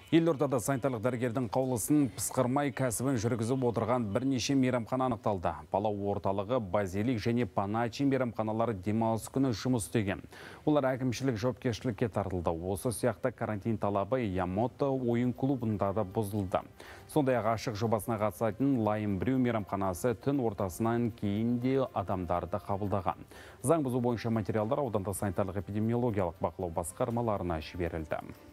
Елордада санитарлық дәрігердің қаулысын пысқырмай кәсібін жүргізіп отырған бірнеше мейрамхана анықталды. Палау орталығы, Базилик және Паначин мейрамханалары демалыс күні жұмыс істеген. Олар әкімшілік жауапкершілікке тартылды. Осы сияқты карантин талабы Ямото ойын клубында да бұзылды. Сондай-ақ ашық жобасына қатысатын Лайым Брю мейрамханасы түн ортасынан кейін де адамдарды қабылдаған. Заң бұзу бойынша материалдар аудандық санитарлық эпидемиологиялық бақылау басқармаларына жіберілді.